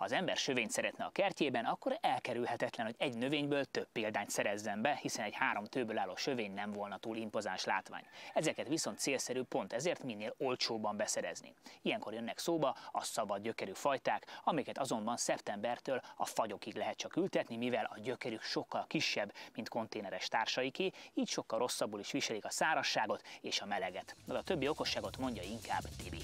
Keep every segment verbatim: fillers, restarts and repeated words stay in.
az ember sövényt szeretne a kertjében, akkor elkerülhetetlen, hogy egy növényből több példányt szerezzen be, hiszen egy három tőből álló sövény nem volna túl impozáns látvány. Ezeket viszont célszerű pont ezért minél olcsóbban beszerezni. Ilyenkor jönnek szóba a szabad gyökerű fajták, amiket azonban szeptembertől a fagyokig lehet csak ültetni, mivel a gyökerük sokkal kisebb, mint konténeres társaiké, így sokkal rosszabbul is viselik a szárazságot és a meleget. De a többi okosságot mondja inkább Tibi.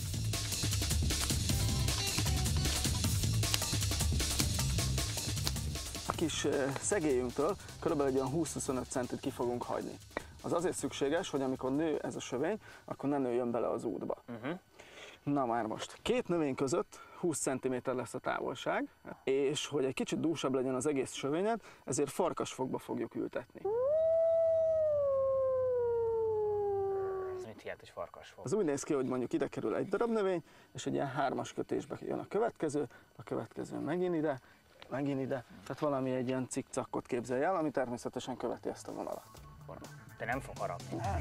A kis szegélyünktől körülbelül olyan húsz-huszonöt centit ki fogunk hagyni. Az azért szükséges, hogy amikor nő ez a sövény, akkor ne nőjön bele az útba. Uh-huh. Na már most, két növény között húsz centiméter lesz a távolság, és hogy egy kicsit dúsabb legyen az egész sövényed, ezért farkasfogba fogjuk ültetni. Ez mit jelent, hogy farkasfog? Az úgy néz ki, hogy mondjuk ide kerül egy darab növény, és egy ilyen hármas kötésbe jön a következő, a következő megint ide, megint ide, tehát valami egy ilyen cikcakot képzelj el, ami természetesen követi ezt a vonalat. De nem fog harapni. Nem.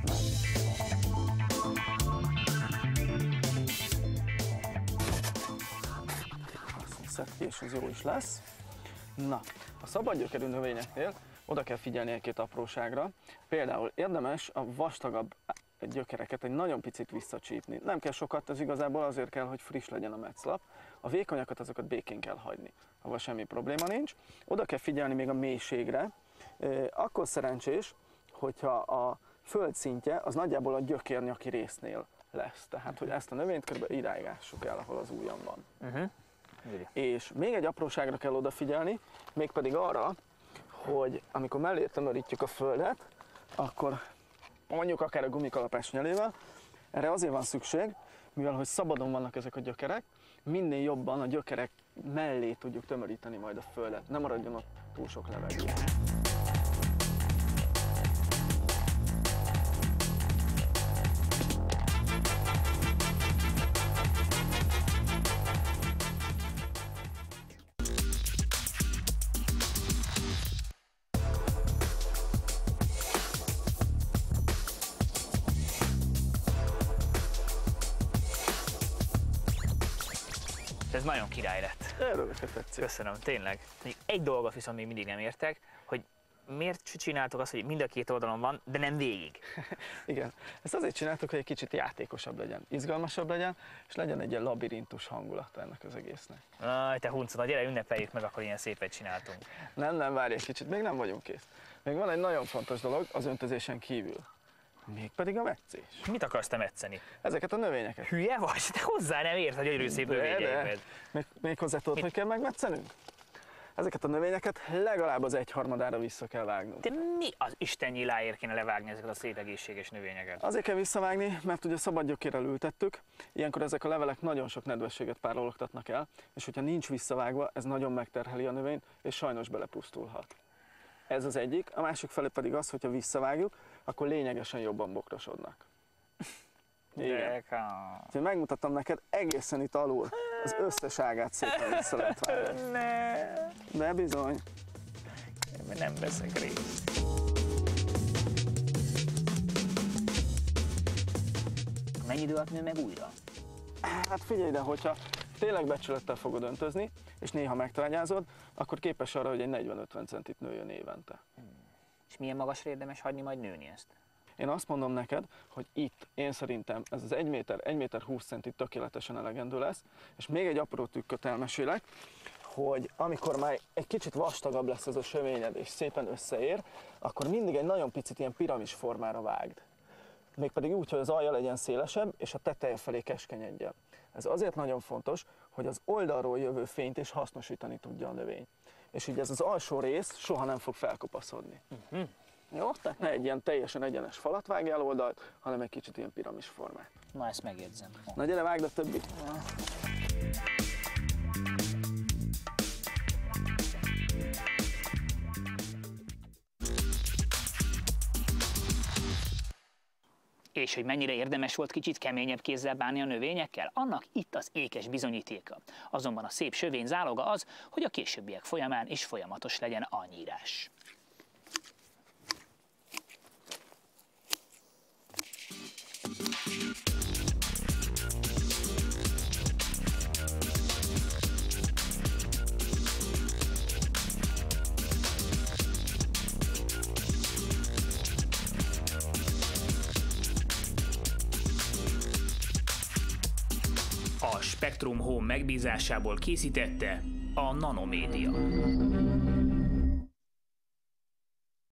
Szedd ki, és az jó is lesz. Na, a szabad gyökerű növényeknél oda kell figyelni egy-két apróságra. Például érdemes a vastagabb gyökereket egy nagyon picit visszacsípni. Nem kell sokat, ez igazából azért kell, hogy friss legyen a metszlap. A vékonyakat azokat békén kell hagyni, ahol semmi probléma nincs. Oda kell figyelni még a mélységre. Akkor szerencsés, hogyha a földszintje az nagyjából a gyökérnyaki résznél lesz. Tehát, hogy ezt a növényt kb. Idáig ássuk el, ahol az ujjam van. Uh-huh. És még egy apróságra kell odafigyelni, mégpedig arra, hogy amikor mellé tömörítjük a földet, akkor mondjuk akár a gumikalapás nyelével, erre azért van szükség, mivel hogy szabadon vannak ezek a gyökerek, minél jobban a gyökerek mellé tudjuk tömöríteni majd a földet, nem maradjon ott túl sok levegő. Ez nagyon király lett. Örülök, tetszik. Köszönöm, tényleg. Egy dolgot viszont még mindig nem értek, hogy miért csináltok azt, hogy mind a két oldalon van, de nem végig? Igen, ezt azért csináltuk, hogy egy kicsit játékosabb legyen, izgalmasabb legyen, és legyen egy ilyen labirintus hangulata ennek az egésznek. Aj, te huncona, gyere, ünnepeljük meg, akkor ilyen szépet csináltunk. Nem, nem, várj egy kicsit, még nem vagyunk kész. Még van egy nagyon fontos dolog az öntözésen kívül. Mégpedig a metszés. Mit akarsz te metszeni? Ezeket a növényeket. Hülye vagy? Te hozzá nem ért, hogy gyönyörű szép növényeiket. Még, még hozzá tudod, hogy kell megmetszenünk? Ezeket a növényeket legalább az egyharmadára vissza kell vágnunk. De mi az Isten nyiláért kéne levágni ezeket a szép egészséges növényeket? Azért kell visszavágni, mert ugye szabad gyökérrel ültettük, ilyenkor ezek a levelek nagyon sok nedvességet párologtatnak el, és hogyha nincs visszavágva, ez nagyon megterheli a növényt, és sajnos belepusztulhat. Ez az egyik, a másik felé pedig az, hogyha visszavágjuk, akkor lényegesen jobban bokrosodnak. Igen. Úgyhogy megmutattam neked egészen itt alul az összes ágát szépen vissza lehet vágni. Ne. De bizony. Én nem veszek részt. Mennyi idő alatt nő meg újra? Hát figyelj ide, hogyha tényleg becsülettel fogod öntözni, és néha megtrágyázod, akkor képes arra, hogy egy negyven-ötven centit nőjön évente. Hmm. És milyen magasra érdemes hagyni majd nőni ezt? Én azt mondom neked, hogy itt én szerintem ez az egy méter, egy méter húsz centi tökéletesen elegendő lesz, és még egy apró trükköt elmesélek, hogy amikor már egy kicsit vastagabb lesz ez a sövényed, és szépen összeér, akkor mindig egy nagyon picit ilyen piramis formára vágd. Mégpedig úgy, hogy az alja legyen szélesebb, és a teteje felé keskenyedjen. Ez azért nagyon fontos, hogy az oldalról jövő fényt is hasznosítani tudja a növény. És így ez az alsó rész soha nem fog felkopaszodni. Uh-huh. Jó? Tehát ne egy ilyen teljesen egyenes falat vágjál oldalt, hanem egy kicsit ilyen piramis formát. Na, ezt megjegyzem. Na gyere, vágd a többit! És hogy mennyire érdemes volt kicsit keményebb kézzel bánni a növényekkel? Annak itt az ékes bizonyítéka. Azonban a szép sövény záloga az, hogy a későbbiek folyamán is folyamatos legyen a nyírás. Spectrum Home megbízásából készítette a Nanomédia.